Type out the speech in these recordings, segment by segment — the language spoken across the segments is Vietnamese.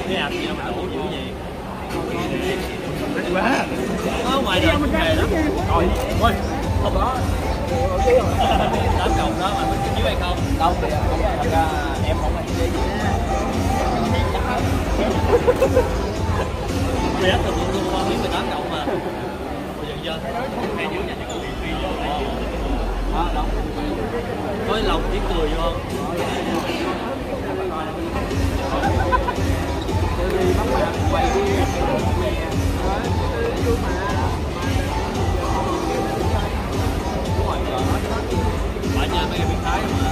cái ạch gì đâu mà đủ dữ vậy. Quá. Ở ngoài đời cũng nghề lắm. Rồi, ôi, không có. Tám cộng đó mà mình có chiếu hay không? Đâu thì thật ra em không hay chơi gì. Vì áp thực luôn qua biết 18 cộng mà. Bây giờ chưa? Mẹ dưới nhà chỉ có bị vô. Đó, đâu. Có lòng tiếng cười vô không? Đi bắt mặt quay đi mẹ vui mà đúng rồi ở nhà mấy cái biến thái mà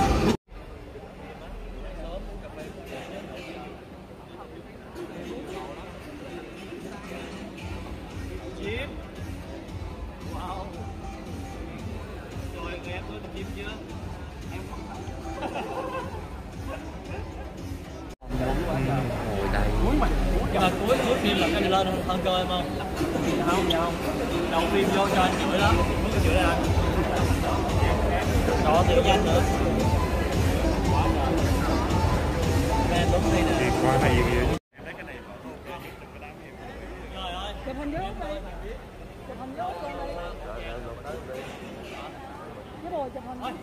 chim wow rồi em có chim chưa em ngồi đây nhưng mà cuối phim là anh lên hơn cơ em không? Không đầu phim vô cho anh chửi lắm mới chửi anh đó tự danh nữa em đúng đây nè qua này gì trời ơi chụp hình dốt đi chụp hình dốt đi cái bồi chụp hình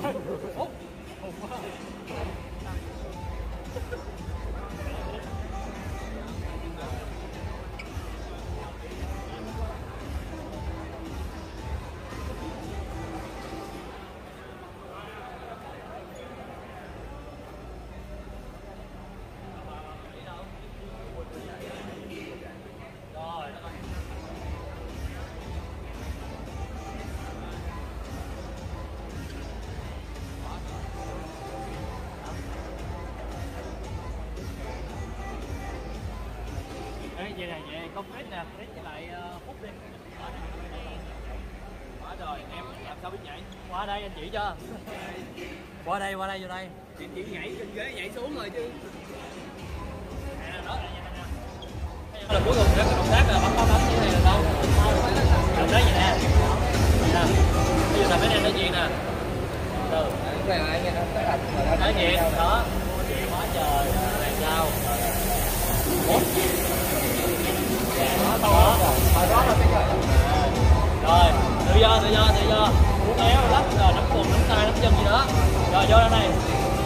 vậy này vậy con Chris nè, Chris với lại Phúc đi. Quá rồi, em làm sao biết nhảy? Qua đây anh chỉ cho. Qua đây vô đây. Chị chỉ nhảy trên ghế nhảy xuống rồi chứ. Nè đó là cuối cùng cái động tác là bấm như này là đâu? Động tác vậy nè. Nè. Bây giờ là mấy em nói chuyện nè. Từ. Cái này anh nói chuyện đó. Quá trời này sao? Rồi, tự do uống éo lắp rồi nắm quần nắm tay nắm chân gì đó rồi vô đây này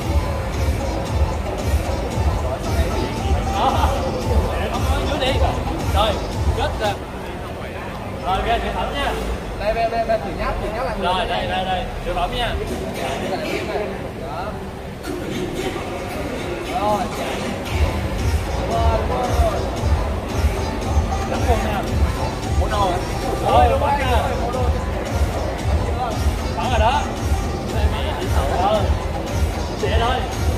đó bấm dưới đi rồi chết rồi rồi ok thử phẩm nha đây thử nháp làm rồi đây thử phẩm nha đó rồi nắm quần nè bộ đồ rồi đúng rồi nha bắn rồi đó vậy thôi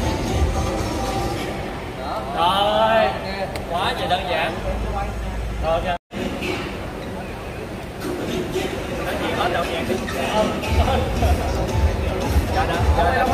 rồi quá trời đơn giản rồi nha nói chuyện hết đơn giản dạ đâu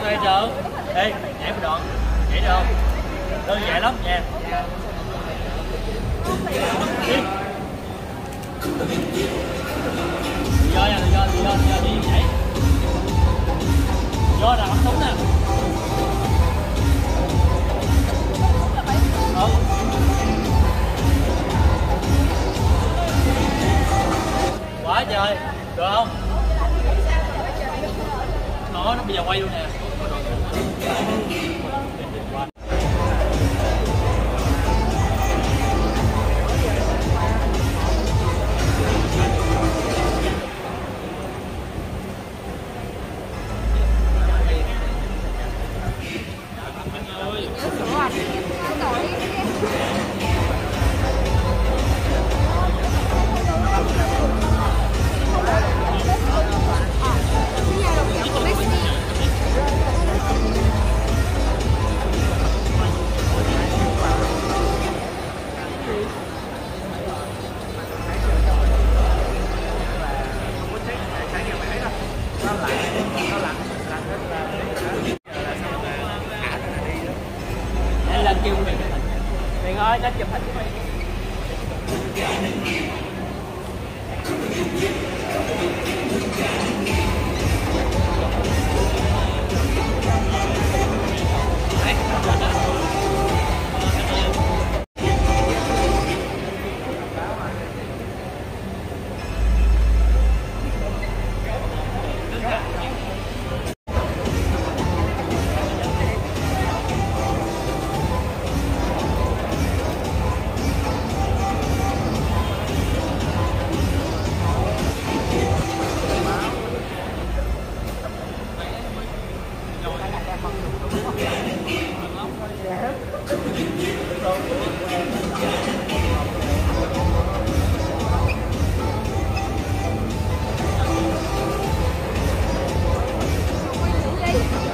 đây chờ. Ê, nhảy một đoạn, nhảy được không? Đơn giản lắm nha. Đi. Vô nha, vô, đi nhảy. Vô là bắn súng nè. Ừ. Quá trời, được không? Nó bây giờ quay luôn nè. Lên kêu mình chụp hình. Mình ơi, lên chụp hình với mình. Đi.